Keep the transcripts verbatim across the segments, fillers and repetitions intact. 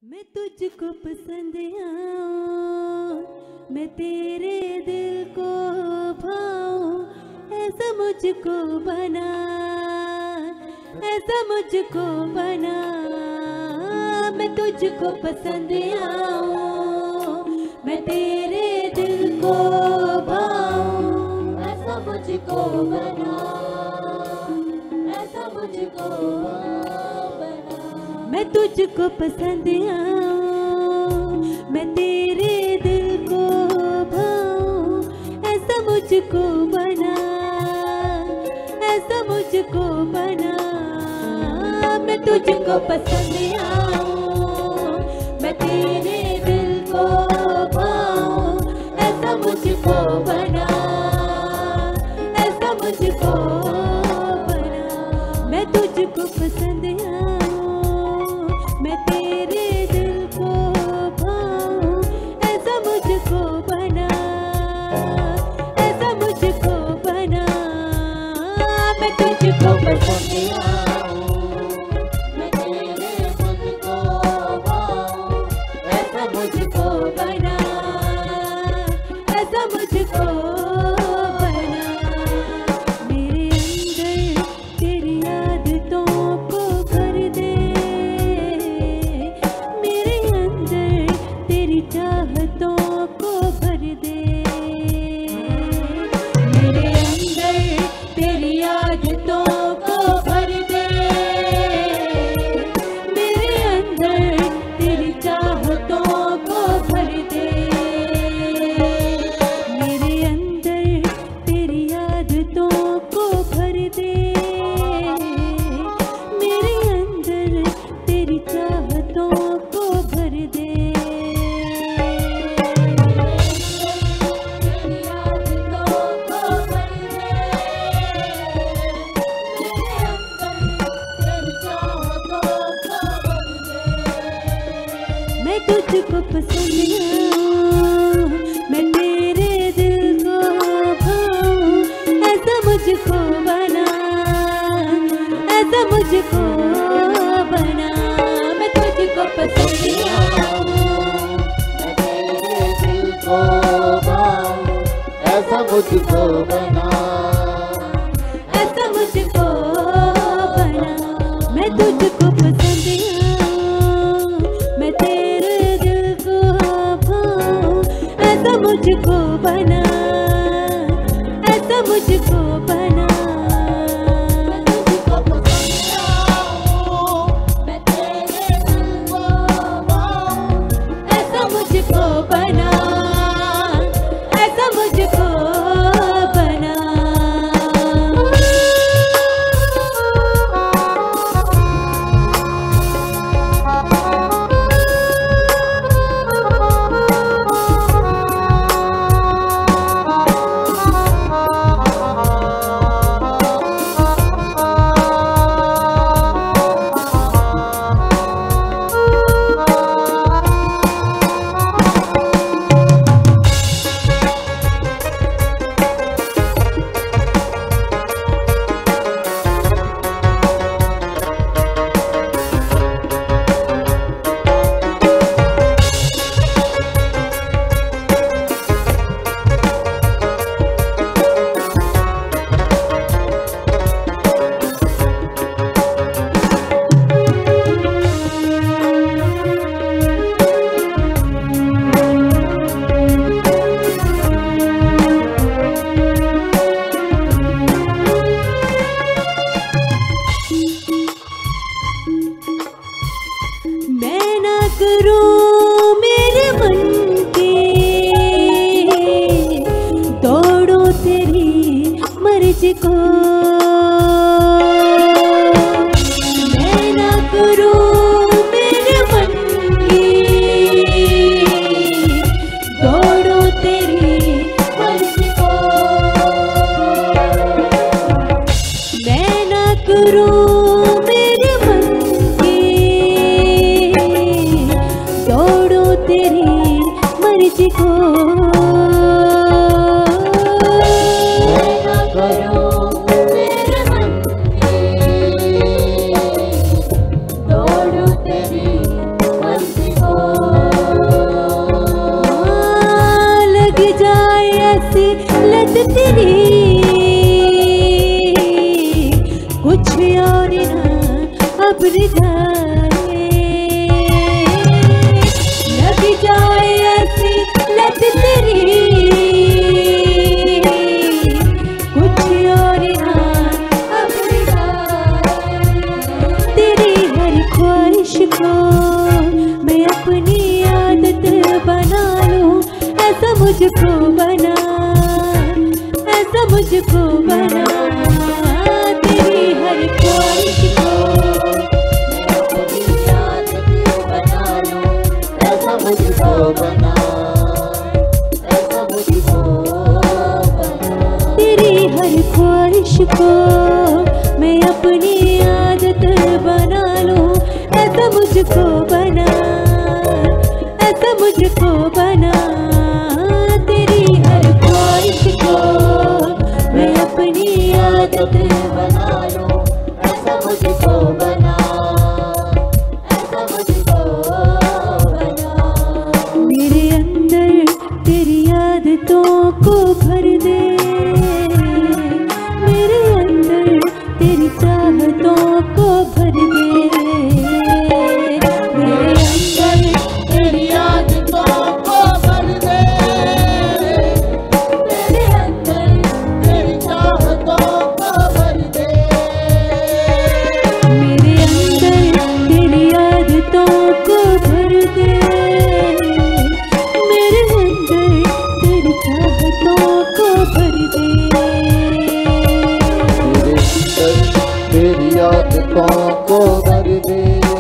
मैं तुझको पसंद आऊं, मैं तेरे दिल को भाऊं, ऐसा मुझको बना, ऐसा मुझको बना। मैं तुझको पसंद आऊं, मैं तेरे दिल को भाऊं, ऐसा मुझको बना, ऐसा मुझको बना। मैं तुझको पसंद आऊं, मैं तेरे दिल को भाऊं, ऐसा मुझको बना, ऐसा मुझको बना। मैं तुझको पसंद आऊं, मैं तेरे दिल को भाऊं, ऐसा मुझको बना, ऐसा मुझको बना। मैं तुझको पसंद आऊं, मैं तेरे दिल को भाऊं, ऐसा मुझको बना, ऐसा मुझको बना। मैं तुझको पसंद आऊं, मैं तेरे दिल को भाऊं, ऐसा मुझको बना, ऐसा मुझको बना। मेरे अंदर तेरी आदतों को भर दे, मेरे अंदर तेरी चाहतों को भर दे, मेरे अंदर तेरी आदतों को भर दे, मेरे अंदर तेरी चाहतों को भर दे, मेरे अंदर तेरी आदतों को भर दे, मेरे अंदर तेरी चाहतों को भर दे। मैं तुझको पसंद आऊं, मैं तेरे दिल को भाऊं, ऐसा मुझको बना, ऐसा मुझको बना। मैं तुझको पसंद आऊं, मैं तेरे दिल को भाऊं, ऐसा मुझको बना, ऐसा मुझको बना। मैं तुझको पसंद आऊं, मैं तेरे दिल को भाऊं, ऐसा मुझको बना, ऐसा मुझको बना। मैं तुझको पसंद आऊं, मैं तेरे दिल को भाऊं, ऐसा मुझको बना, ऐसा मुझको बना। मैं ना करूं मेरे मन के, दौड़ो तेरी मर्जी को। मैं ना करूं मेरे मन के, दौड़ो तेरी मर्जी को। मैं ना करूं मेरे मन दौड़ो तेरी मर्जी को। मैं ना करूं मेरे मन की, दौड़ो तेरी मर्जी को। मुझको बना, ऐसा मुझको बना, तेरी हर ख्वाहिश को अपनी आदत बना लूं, ऐसा मुझको बना, ऐसा मुझको बना। तेरी हर ख्वाहिश को मैं अपनी आदत बना लूं, ऐसा मुझको बना, ऐसा मुझको बना, तेरी हर ख्वाहिश को मैं अपनी आदत बना लूं, ऐसा मुझको बना, ऐसा मुझको बना। मेरे अंदर तेरी आदतों को भर दे, मेरे अंदर तेरी चाहतों को भर दे, मेरे अंदर तेरी आदतों को भर दे, मेरे अंदर तेरी चाहतों को भर दे, मेरे अंदर तेरी आदतों को भर दे, मेरे अंदर तेरी चाहतों को भर दे, तेरी आदतों को भर दे,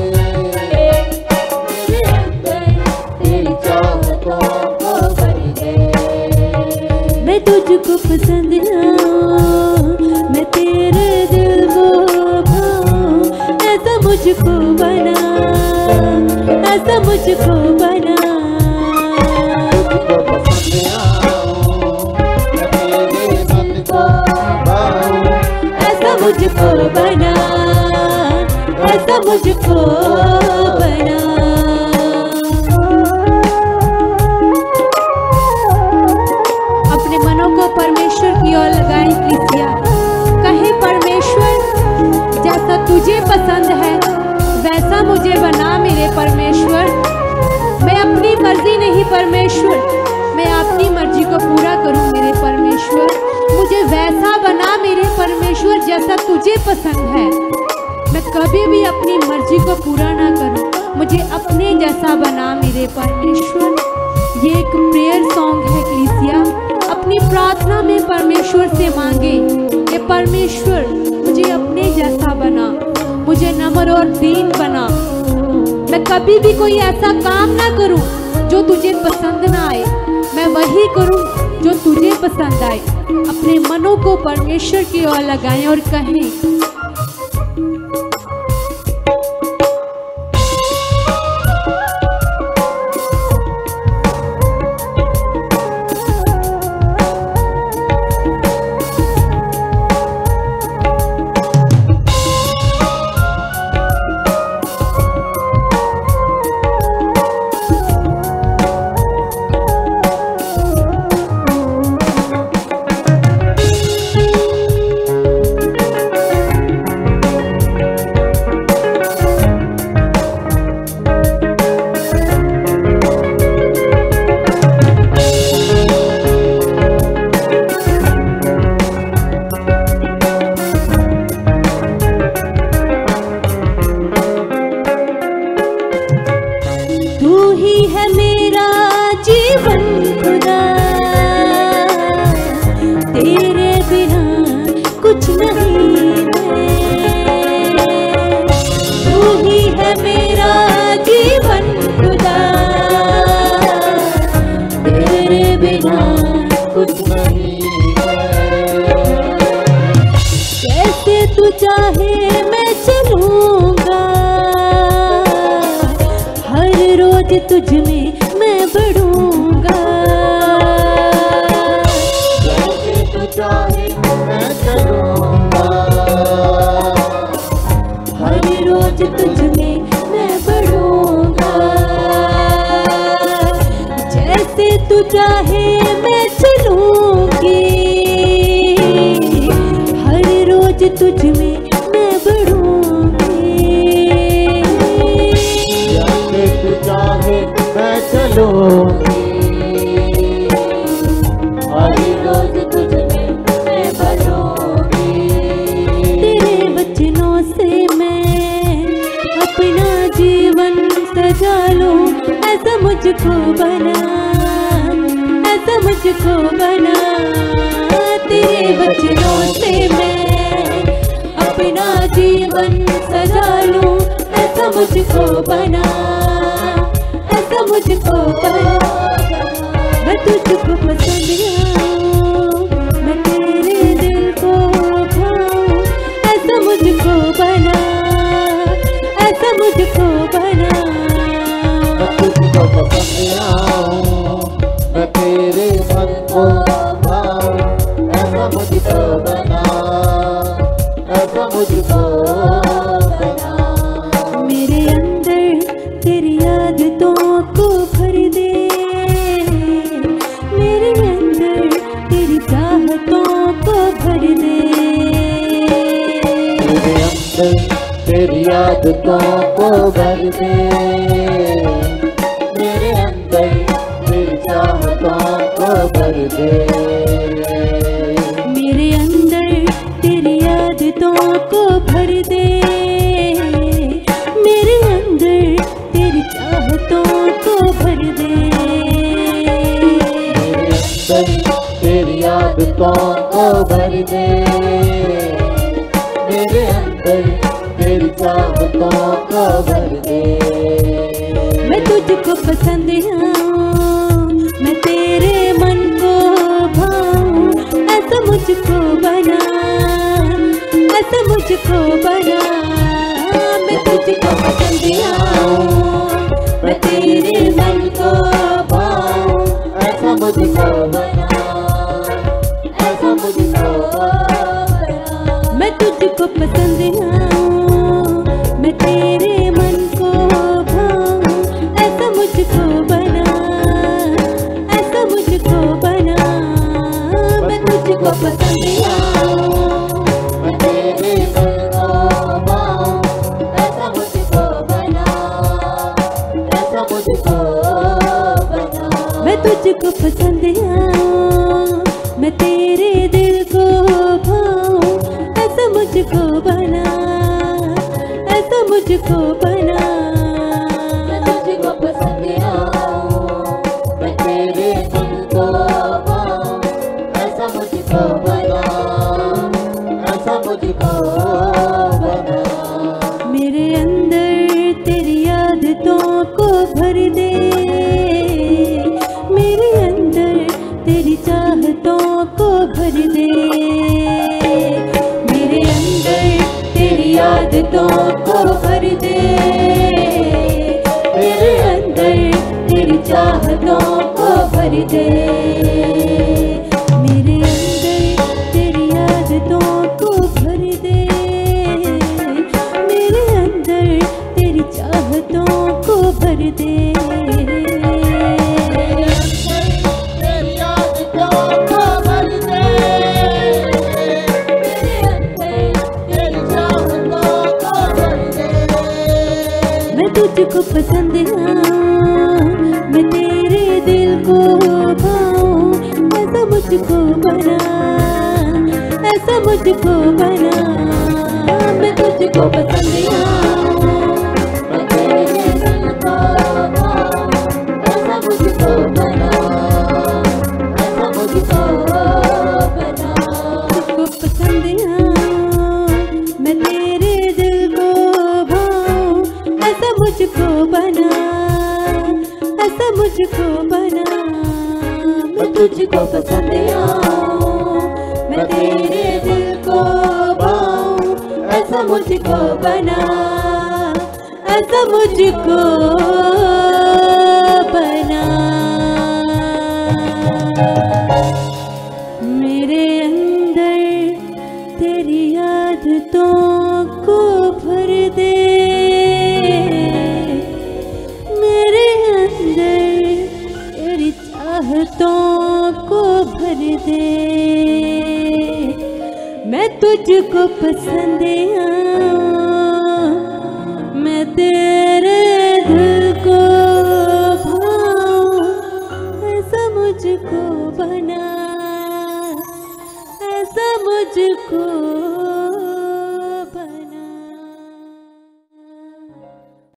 मेरे अंदर तेरी चाहतों को भर दे। मैं तुझको पसंद आऊं, मैं तेरे दिल को भाऊं, ऐसा मुझको बना, ऐसा मुझको बना, तुझको पसंद आऊं, मैं तेरे मन को भाऊं, ऐसा मुझको बना, ऐसा मुझको बना। अपने मनों को परमेश्वर की ओर लगाएं कलीसिया, कहे परमेश्वर जैसा तुझे पसंद है वैसा मुझे बना मेरे परमेश्वर। मैं अपनी मर्जी नहीं परमेश्वर, मैं आपकी मर्जी को पूरा करूं मेरे परमेश्वर। मुझे वैसा बना मेरे परमेश्वर जैसा तुझे पसंद है। मैं कभी भी अपनी मर्जी को पूरा ना करूं, मुझे अपने जैसा बना मेरे परमेश्वर। ये एक प्रेयर सॉन्ग है कलीसिया, अपनी प्रार्थना में परमेश्वर से मांगे कि परमेश्वर मुझे अपने जैसा बना, मुझे नम्र और दीन बना। मैं कभी भी कोई ऐसा काम ना करूं जो तुझे पसंद ना आए, मैं वही करूं जो तुझे पसंद आए। अपने मनों को परमेश्वर की ओर लगाएं और कहें चाहे मैं चलूंगा, हर रोज तुझ में मैं बढ़ूंगा। जैसे तू चाहे मैं चलूंगा, हर रोज तुझ में मैं बढ़ूंगा। जैसे तू चाहे मैं चलूंगी, हर रोज तुझ में मैं बढ़ूंगी। जैसे तू चाहे मैं चलूंगी, हर रोज तुझ में मैं बढ़ूंगी। तेरे वचनों से मैं अपना जीवन सजा लूं, ऐसा मुझको बना, मुझको बना, तेरे वचनों से मैं अपना जीवन सजा लूं। ऐसा मुझको बना, ऐसा मुझको बना, मैं तुझको पसंद आऊं, मैं तेरे दिल को भाऊं। ऐसा मुझको बना, ऐसा मुझको बना, मैं तुझको पसंद आऊं, मैं तेरे मन को भाऊं। ऐसा मुझको बना, ऐसा मुझको बना। मेरे अंदर तेरी आदतों को भर दे, मेरे अंदर तेरी चाहतों को भर दे। मेरे अंदर तेरी आदतों को भर दे, मेरे अंदर तेरी चाहतों को भर दे। मेरे अंदर तेरी आदतों को भर दे, मेरे अंदर तेरी चाहतों को भर दे। मेरे अंदर तेरी आदतों को भर दे, मेरे अंदर तेरी चाहतों को भर दे। मैं तुझको पसंद आऊं, मैं तेरे मन को भाऊं। ऐसा मुझको बना, ऐसा मुझको बना, मैं तुझको पसंद आऊं, मैं तेरे मन को भाऊं। ऐसा मुझको बना, ऐसा मुझको बना। मैं तुझको पसंद आऊं, मैं तेरे मन को भाऊं। ऐसा मुझको बना, ऐसा मुझको बना, मैं तुझको पसंद आऊं, मैं तेरे मन को भाऊं। ऐसा मुझको बना, ऐसा मुझको बना। मैं तुझको पसंद आऊं, मैं तेरे दिल को भाऊं। ऐसा मुझको बना, ऐसा मुझको बना, मैं तुझको पसंद आऊं, मैं तेरे दिल को भाऊं। ऐसा मुझको बना, ऐसा मुझको बना। मेरे अंदर तेरी आदतों को भर दे, मेरे अंदर तेरी चाहतों को भर दे। मेरे अंदर तेरी आदतों को भर दे, मेरे अंदर तेरी चाहतों को भर दे। मेरे अंदर तेरी आदतों को भर दे, मेरे अंदर तेरी चाहतों को भर दे। तेरी आदतों को भर दे, मेरे अंदर तेरी चाहतों को भर दे। मैं तुझको पसंद आऊं, मैं तेरे दिल को भाऊं। ऐसा मुझको बना, ऐसा मुझको बना, मैं तुझको पसंद आऊं, मैं तेरे दिल को भाऊं। ऐसा मुझको बना, ऐसा मुझको बना। तुझको पसंद आऊं, मैं तेरे दिल को भाऊं। ऐसा मुझको बना, ऐसा मुझको बना, मैं तुझको पसंद आऊं, मैं तेरे दिल को भाऊं। ऐसा मुझको बना, ऐसा मुझको बना। मेरे अंदर तेरी आदतों को भर दे, मेरे अंदर तेरी चाहतों को भर दे। मैं तुझको पसंद आऊं, मैं तेरे दिल को भाऊं। ऐसा मुझको बना, ऐसा मुझको